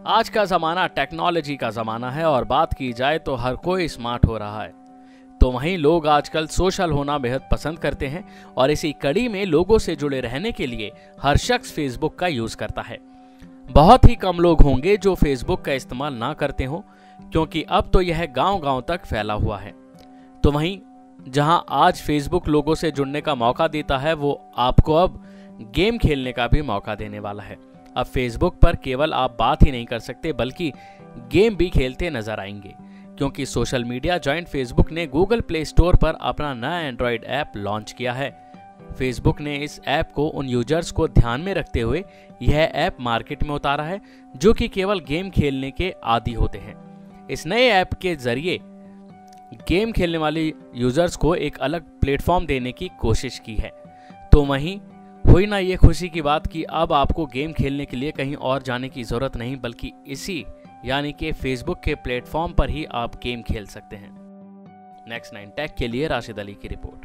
आज का ज़माना टेक्नोलॉजी का ज़माना है और बात की जाए तो हर कोई स्मार्ट हो रहा है। तो वहीं लोग आजकल सोशल होना बेहद पसंद करते हैं और इसी कड़ी में लोगों से जुड़े रहने के लिए हर शख्स फेसबुक का यूज़ करता है। बहुत ही कम लोग होंगे जो फेसबुक का इस्तेमाल ना करते हों, क्योंकि अब तो यह गांव-गांव तक फैला हुआ है। तो वहीं जहां आज फेसबुक लोगों से जुड़ने का मौका देता है, वो आपको अब गेम खेलने का भी मौका देने वाला है। अब फेसबुक पर केवल आप बात ही नहीं कर सकते बल्कि गेम भी खेलते नजर आएंगे, क्योंकि सोशल मीडिया जॉइंट फेसबुक ने गूगल प्ले स्टोर पर अपना नया एंड्रॉयड ऐप लॉन्च किया है। फेसबुक ने इस ऐप को उन यूजर्स को ध्यान में रखते हुए यह ऐप मार्केट में उतारा है जो कि केवल गेम खेलने के आदी होते हैं। इस नए ऐप के जरिए गेम खेलने वाले यूजर्स को एक अलग प्लेटफॉर्म देने की कोशिश की है। तो वहीं हुई ना ये खुशी की बात कि अब आपको गेम खेलने के लिए कहीं और जाने की जरूरत नहीं, बल्कि इसी यानी कि फेसबुक के प्लेटफॉर्म पर ही आप गेम खेल सकते हैं। नेक्स्ट 9 टेक के लिए राशिद अली की रिपोर्ट।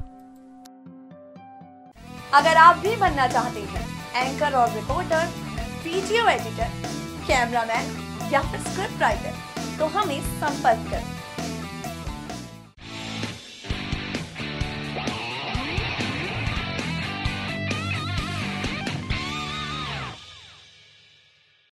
अगर आप भी बनना चाहते हैं एंकर और रिपोर्टर, वीडियो एडिटर, कैमरामैन या फिर स्क्रिप्ट राइटर, तो हमें संपर्क करें।